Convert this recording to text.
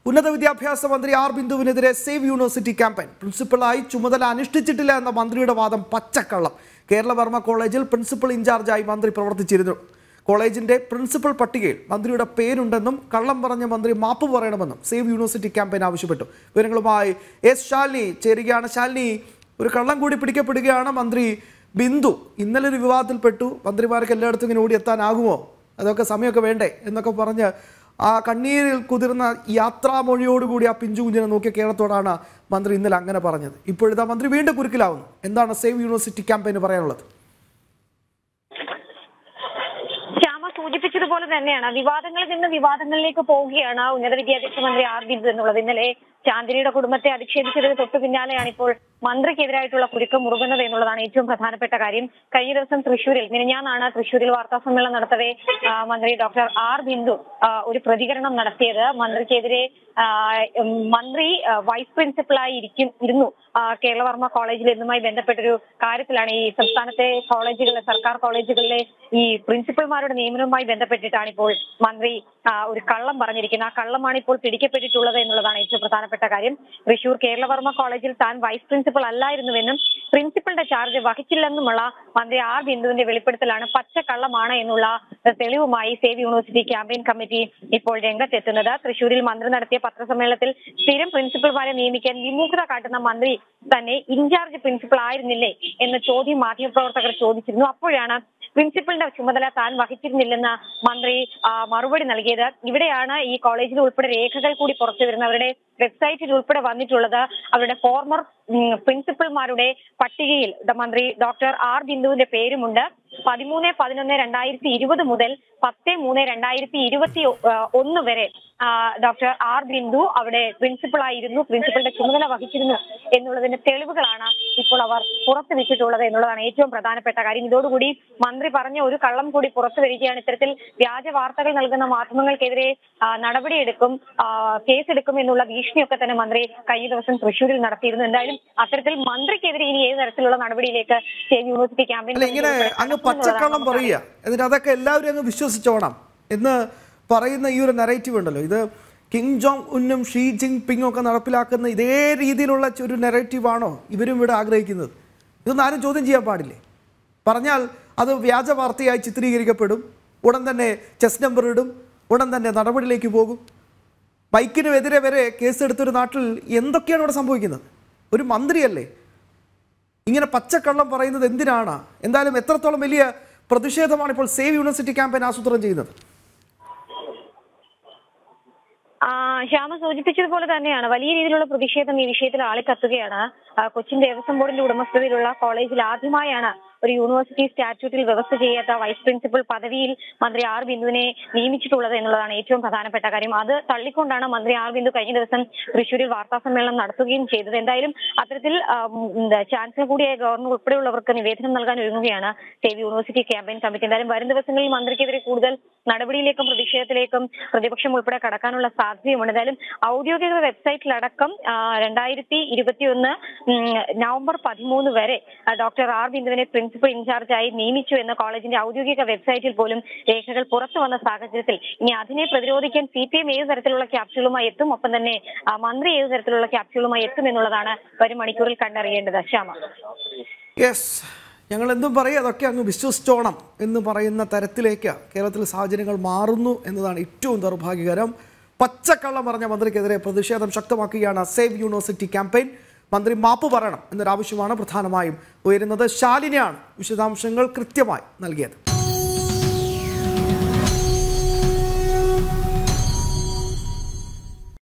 ഉന്നത വിദ്യാഭ്യാസ മന്ത്രി ആർ ബിന്ദുവിനെതിരെ സേവ് യൂണിവേഴ്സിറ്റി ക്യാമ്പയിൻ. പ്രിൻസിപ്പളായി ചുമതല അനുഷ്ഠിച്ചിട്ടില്ല എന്ന മന്ത്രിയുടെ വാദം പച്ചക്കള്ളം. കേരളവർമ്മ കോളേജിൽ പ്രിൻസിപ്പൽ ഇൻചാർജായി മന്ത്രി പ്രവർത്തിച്ചിരുന്നു. കോളേജിന്റെ പ്രിൻസിപ്പൽ പട്ടികയിൽ മന്ത്രിയുടെ പേരുണ്ടെന്നും കള്ളം പറഞ്ഞ മന്ത്രി മാപ്പ് പറയണമെന്നും സേവ് യൂണിവേഴ്സിറ്റി ക്യാമ്പയിൻ ആവശ്യപ്പെട്ടു. വിവരങ്ങളുമായി എസ് ശാലിനി ചേരുകയാണ്. ശാലിനി, ഒരു കള്ളം കൂടി പിടിക്കപ്പെടുകയാണ്. മന്ത്രി ബിന്ദു ഇന്നലെ ഒരു വിവാദത്തിൽപ്പെട്ടു. മന്ത്രിമാർക്ക് എല്ലായിടത്തും ഇങ്ങനെ ഓടിയെത്താനാകുമോ, അതൊക്കെ സമയമൊക്കെ വേണ്ടേ എന്നൊക്കെ പറഞ്ഞ് ആ കണ്ണീരിൽ കുതിർന്ന യാത്രാമൊഴിയോടുകൂടി ആ പിഞ്ചു കുഞ്ഞിനെ നോക്കിയ കേരളത്തോടാണ് മന്ത്രി ഇന്നലെ അങ്ങനെ പറഞ്ഞത്. ഇപ്പോഴിതാ മന്ത്രി വീണ്ടും കുരുക്കിലാവുന്നു. എന്താണ് സേവ് യൂണിവേഴ്സിറ്റി ക്യാമ്പയിന് പറയാനുള്ളത്? സൂചിപ്പിച്ചതുപോലെ തന്നെയാണ് വിവാദങ്ങളിൽ നിന്ന് വിവാദങ്ങളിലേക്ക് പോവുകയാണ് ഉന്നത വിദ്യാഭ്യാസ മന്ത്രി ആർ ബിന്ദു എന്നുള്ളത്. ഇന്നലെ ചാന്ദിനിയുടെ കുടുംബത്തെ അധിക്ഷേപിച്ചതിന് തൊട്ടു പിന്നാലെയാണ് ഇപ്പോൾ മന്ത്രിക്കെതിരായിട്ടുള്ള കുരുക്ക് മുറുകുന്നത് എന്നുള്ളതാണ് ഏറ്റവും പ്രധാനപ്പെട്ട കാര്യം. കഴിഞ്ഞ ദിവസം തൃശ്ശൂരിൽ മിനിഞ്ഞാന്നാണ് തൃശ്ശൂരിൽ വാർത്താ സമ്മേളനം നടത്തവേ മന്ത്രി ഡോക്ടർ ആർ ബിന്ദു ഒരു പ്രതികരണം നടത്തിയത്. മന്ത്രിക്കെതിരെ മന്ത്രി വൈസ് പ്രിൻസിപ്പളായി ഇരുന്നു കേരളവർമ്മ കോളേജിൽ എന്നുമായി ബന്ധപ്പെട്ടൊരു കാര്യത്തിലാണ് ഈ സംസ്ഥാനത്തെ കോളേജുകളിലെ സർക്കാർ കോളേജുകളിലെ ഈ പ്രിൻസിപ്പൽമാരുടെ നിയമനവുമായി ബന്ധപ്പെട്ടിട്ടാണ് ഇപ്പോൾ മന്ത്രി ഒരു കള്ളം പറഞ്ഞിരിക്കുന്നത്. ആ കള്ളമാണ് ഇപ്പോൾ പിടിക്കപ്പെട്ടിട്ടുള്ളത് എന്നുള്ളതാണ് ഏറ്റവും പ്രധാനപ്പെട്ട കാര്യം. തൃശൂർ കേരളവർമ്മ കോളേജിൽ താൻ വൈസ് പ്രിൻസിപ്പൽ അല്ലായിരുന്നുവെന്നും പ്രിൻസിപ്പളുടെ ചാർജ് വഹിച്ചില്ലെന്നുമുള്ള മന്ത്രി ആർ ബിന്ദുവിന്റെ വെളിപ്പെടുത്തലാണ് പച്ചക്കള്ളമാണ് എന്നുള്ള തെളിവുമായി സേവ് യൂണിവേഴ്സിറ്റി ക്യാമ്പയിൻ കമ്മിറ്റി ഇപ്പോൾ രംഗത്തെത്തുന്നത്. തൃശൂരിൽ മന്ത്രി നടത്തിയ പത്രസമ്മേളനത്തിൽ സ്ഥിരം പ്രിൻസിപ്പൽമാരെ നിയമിക്കാൻ വിമുഖത കാട്ടുന്ന മന്ത്രി തന്നെ ഇൻചാർജ് പ്രിൻസിപ്പൽ ആയിരുന്നില്ലേ എന്ന ചോദ്യം മാധ്യമപ്രവർത്തകർ ചോദിച്ചിരുന്നു. അപ്പോഴാണ് പ്രിൻസിപ്പലിന്റെ ചുമതല താൻ വഹിച്ചിരുന്നില്ലെന്ന് മന്ത്രി മറുപടി നൽകിയത്. ഇവിടെയാണ് ഈ കോളേജിൽ ഉൾപ്പെടെ രേഖകൾ കൂടി പുറത്തു വരുന്നത്. അവരുടെ വെബ്സൈറ്റിൽ ഉൾപ്പെടെ വന്നിട്ടുള്ളത് അവരുടെ ഫോർമർ പ്രിൻസിപ്പൽമാരുടെ പട്ടികയിൽ മന്ത്രി ഡോക്ടർ ആർ ബിന്ദുവിന്റെ പേരുമുണ്ട്. 13/11/2020 മുതൽ 10/3/2021 വരെ ഡോക്ടർ ആർ ബിന്ദു അവിടെ പ്രിൻസിപ്പളായിരുന്നു, പ്രിൻസിപ്പളുടെ ചുമതല വഹിച്ചിരുന്നു എന്നുള്ളതിന്റെ തെളിവുകളാണ് ഇപ്പോൾ അവർ പുറത്തുവിട്ടിട്ടുള്ളത് എന്നുള്ളതാണ് ഏറ്റവും പ്രധാനപ്പെട്ട കാര്യം. ഇതോടുകൂടി മന്ത്രി പറഞ്ഞ ഒരു കള്ളം കൂടി പുറത്തു വരികയാണ്. ഇത്തരത്തിൽ വ്യാജ വാർത്തകൾ നൽകുന്ന മാധ്യമങ്ങൾക്കെതിരെ നടപടിയെടുക്കും, കേസെടുക്കും എന്നുള്ള ഭീഷണിയൊക്കെ തന്നെ മന്ത്രി കഴിഞ്ഞ ദിവസം തൃശ്ശൂരിൽ നടത്തിയിരുന്നു. എന്തായാലും അത്തരത്തിൽ മന്ത്രിക്കെതിരെ ഇനി ഏത് തരത്തിലുള്ള നടപടിയിലേക്ക് സേവ് യൂണിവേഴ്സിറ്റി ക്യാമ്പയിൻ പച്ചക്കള്ളം പറയുക, എന്നിട്ട് അതൊക്കെ എല്ലാവരും അങ്ങ് വിശ്വസിച്ചോണം എന്ന് പറയുന്ന ഈ ഒരു നെറേറ്റീവ് ഉണ്ടല്ലോ, ഇത് കിം ജോങ് ഉന്നും ഷീ ജിങ് പിങ്ങും ഒക്കെ നടപ്പിലാക്കുന്ന ഇതേ രീതിയിലുള്ള ഒരു നെറേറ്റീവാണോ ഇവരും ഇവിടെ ആഗ്രഹിക്കുന്നത്? ഇതൊന്നും ആരും ചോദ്യം ചെയ്യാൻ പാടില്ലേ? പറഞ്ഞാൽ അത് വ്യാജ വാർത്തയായി ചിത്രീകരിക്കപ്പെടും, ഉടൻ തന്നെ ചെസ് നമ്പർ ഇടും, ഉടൻ തന്നെ നടപടിയിലേക്ക് പോകും. ബൈക്കിനെതിരെ വരെ കേസെടുത്തൊരു നാട്ടിൽ എന്തൊക്കെയാണ് ഇവിടെ സംഭവിക്കുന്നത്? ഒരു മന്ത്രിയല്ലേ ഇങ്ങനെ പച്ചക്കള്ളം പറയുന്നത്? എന്തിനാണ്? എന്തായാലും എത്രത്തോളം വലിയ പ്രതിഷേധമാണ് ഇപ്പോൾ സേവ് യൂണിവേഴ്സിറ്റി ക്യാമ്പയിൻ ആസൂത്രണം ചെയ്യുന്നത്? ശ്യാമ സൂചിപ്പിച്ചതുപോലെ തന്നെയാണ് വലിയ രീതിയിലുള്ള പ്രതിഷേധം ഈ വിഷയത്തിൽ ആളിക്കത്തുകയാണ്. കൊച്ചിൻ ദേവസ്വം ബോർഡിന്റെ ഉടമസ്ഥതയിലുള്ള കോളേജിൽ ആദ്യമായാണ് ഒരു യൂണിവേഴ്സിറ്റി സ്റ്റാറ്റ്യൂട്ടിൽ വ്യവസ്ഥ ചെയ്യാത്ത വൈസ് പ്രിൻസിപ്പൽ പദവിയിൽ മന്ത്രി ആർ ബിന്ദുവിനെ നിയമിച്ചിട്ടുള്ളത് എന്നുള്ളതാണ് ഏറ്റവും പ്രധാനപ്പെട്ട കാര്യം. അത് തള്ളിക്കൊണ്ടാണ് മന്ത്രി ആർ ബിന്ദു കഴിഞ്ഞ ദിവസം തൃശ്ശൂരിൽ വാർത്താ സമ്മേളനം നടത്തുകയും ചെയ്തത്. എന്തായാലും അത്തരത്തിൽ ചാൻസലർ കൂടിയായ ഗവർണർ ഉൾപ്പെടെയുള്ളവർക്ക് നിവേദനം നൽകാൻ ഒരുങ്ങുകയാണ് സേവ് യൂണിവേഴ്സിറ്റി ക്യാമ്പയിൻ കമ്മിറ്റി. എന്തായാലും വരും ദിവസങ്ങളിൽ മന്ത്രിക്കെതിരെ കൂടുതൽ നടപടിയിലേക്കും പ്രതിഷേധത്തിലേക്കും പ്രതിപക്ഷം ഉൾപ്പെടെ കടക്കാനുള്ള സാധ്യതയുമുണ്ട്. എന്തായാലും ഔദ്യോഗിക വെബ്സൈറ്റിലടക്കം 2021 നവംബർ 13 വരെ ഡോക്ടർ ആർ ബിന്ദുവിനെ പ്രിൻസിപ്പൽ ഇൻചാർജായി നിയമിച്ചു എന്ന കോളേജിന്റെ ഔദ്യോഗിക വെബ്സൈറ്റിൽ പോലും രേഖകൾ പുറത്തു വന്ന സാഹചര്യത്തിൽ ഇനി അതിനെ പ്രതിരോധിക്കാൻ CPM ഏത് തരത്തിലുള്ള ക്യാപ്സ്യൂളുമായി എത്തും, ഒപ്പം തന്നെ മന്ത്രി ഏത് തരത്തിലുള്ള ക്യാപ്സ്യൂളുമായി എത്തും എന്നുള്ളതാണ് വരും മണിക്കൂറിൽ കണ്ടറിയേണ്ടത്. ശ്യാമ, യെസ്, ഞങ്ങൾ എന്തും പറയും അതൊക്കെ അങ്ങ് വിശ്വസിച്ചോണം എന്ന് പറയുന്ന തരത്തിലേക്ക് കേരളത്തിൽ സാഹചര്യങ്ങൾ മാറുന്നു എന്നതാണ് ഏറ്റവും ദൗർഭാഗ്യകരം. പച്ചക്കള്ളം പറഞ്ഞ മന്ത്രിക്കെതിരെ പ്രതിഷേധം ശക്തമാക്കുകയാണ് സേവ് യൂണിവേഴ്സിറ്റി ക്യാമ്പയിൻ. മന്ത്രി മാപ്പ് പറയണം എന്നൊരാവശ്യമാണ് പ്രധാനമായും ഉയരുന്നത്. ശാലിനിയാണ് വിശദാംശങ്ങൾ കൃത്യമായി നൽകിയത്.